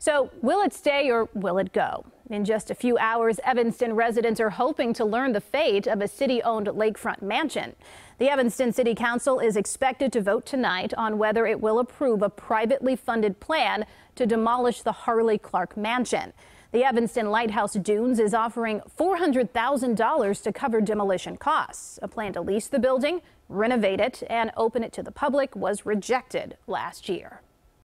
So will it stay or will it go? In just a few hours, Evanston residents are hoping to learn the fate of a city-owned lakefront mansion. The Evanston City Council is expected to vote tonight on whether it will approve a privately funded plan to demolish the Harley Clark Mansion. The Evanston Lighthouse Dunes is offering $400,000 to cover demolition costs. A plan to lease the building, renovate it, and open it to the public was rejected last year.